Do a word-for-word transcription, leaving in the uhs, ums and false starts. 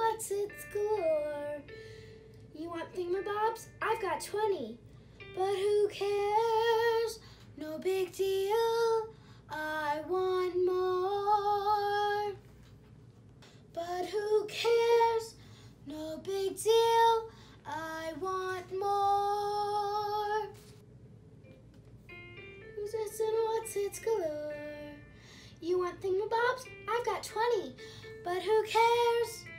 what's its galore. You want thingamabobs? I've got twenty. But who cares? No big deal. I want more. But who cares? No big deal. I want more. Who's this and what's its galore? You want thingamabobs? I've got twenty. But who cares?